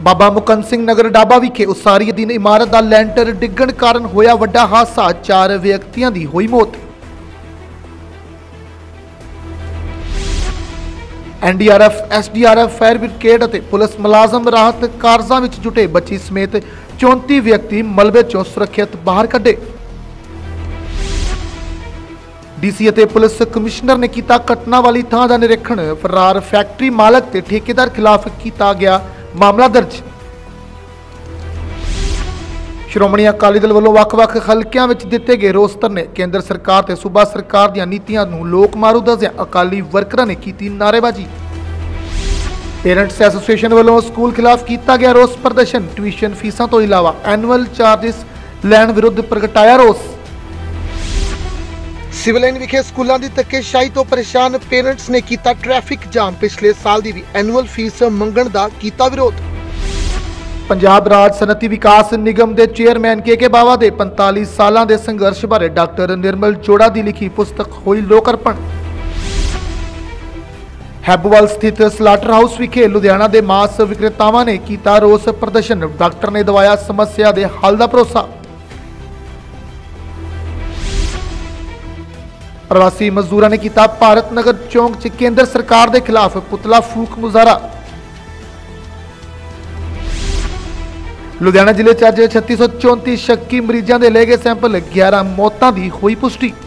बाबा मुकंद सिंह नगर डाबा विखे उसारी अधीन इमारत का लैंटर डिग्गण कारण होया वड्डा हादसा, 4 व्यक्तियों की हुई मौत। NDRF, SDRF, फायर ब्रिगेड और पुलिस मुलाजम राहत कारजां विच जुटे, बच्ची समेत 34 व्यक्ति मलबे चों सुरक्षित बाहर कढे। DC और पुलिस कमिश्नर ने किया घटना वाली थां का निरीक्षण, फरार फैक्ट्री मालक ते ठेकेदार खिलाफ किया गया मामला दर्ज। श्रोमणी अकाली दल वालों वख-वख हलकियां विच दिते गए रोस धरने, केंद्र सरकार ते सूबा सरकार दी नीतियां नूं लोक मारू दस्सिया अकाली वर्करां ने की नारेबाजी। पेरेंट्स एसोसीएशन वालों स्कूल खिलाफ किया गया रोस प्रदर्शन, ट्यूशन फीसां तो इलावा एनुअल चार्जिस लैण विरुद्ध प्रगटाया रोस। सिविल लाइन विखे स्कूलों की धक्केशाही तो परेशान पेरेंट्स ने किया ट्रैफिक जाम, पिछले साल की भी एनुअल फीस मंगण का किया विरोध। पंजाब राज सनअती विकास निगम के चेयरमैन के बावा के 45 सालों के संघर्ष बारे डॉक्टर निर्मल जोड़ा की लिखी पुस्तक हुई लोक अर्पण। हैबोवाल स्थित स्लाटर हाउस विखे लुधियाना के मांस विक्रेतावां ने किया रोस प्रदर्शन, डॉक्टर ने दवाया समस्या के हल का भरोसा। प्रवासी मजदूरों ने किया भारत नगर चौक च केंद्र सरकार के खिलाफ पुतला फूक मुजाहरा। लुधियाना जिले च अज 3634 शक्की मरीजों के ले गए सैंपल, 11 मौतों की हुई पुष्टि।